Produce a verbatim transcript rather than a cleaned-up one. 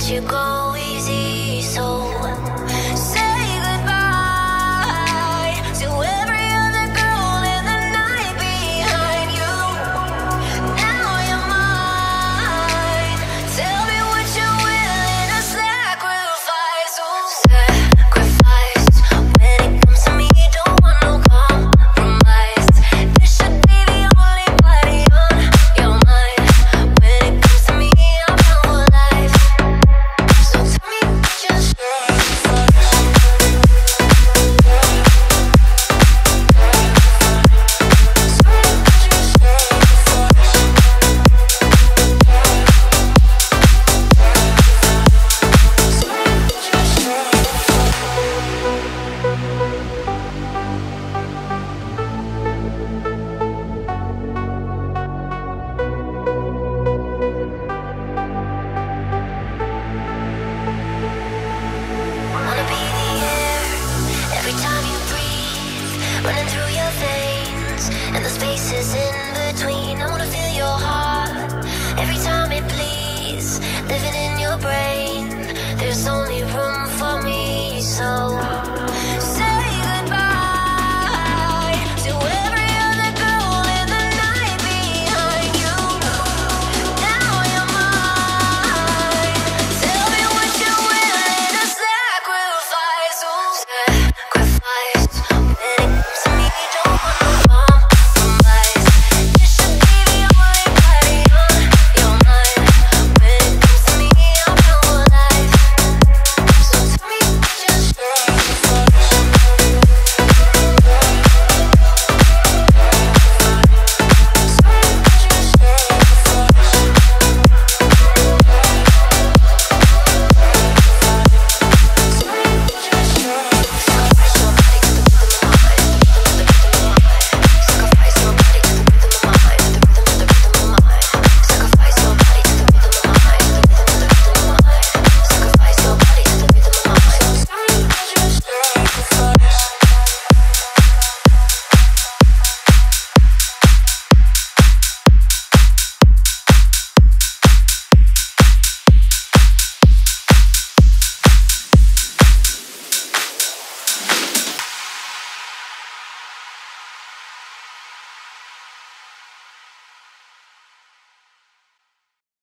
let you go easy. So say goodbye to every other girl in the night behind you. Now you're mine. Tell me what you're willing to sacrifice. Oh, sacrifice. When it comes to me, don't want no compromise. This should be the only body on your mind. When it comes to me, I'm down for life. So tell me what you're wanna be the air every time you breathe, running through your veins and the spaces in between. I wanna feel your heart every time it bleeds, living in your brain. There's only room